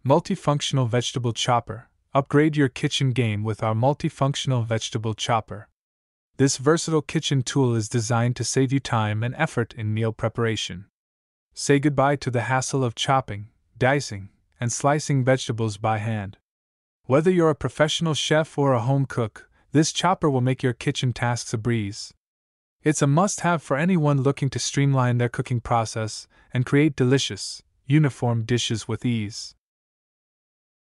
Multifunctional Vegetable Chopper. Upgrade your kitchen game with our Multifunctional Vegetable Chopper. This versatile kitchen tool is designed to save you time and effort in meal preparation. Say goodbye to the hassle of chopping, dicing, and slicing vegetables by hand. Whether you're a professional chef or a home cook, this chopper will make your kitchen tasks a breeze. It's a must-have for anyone looking to streamline their cooking process and create delicious, uniform dishes with ease.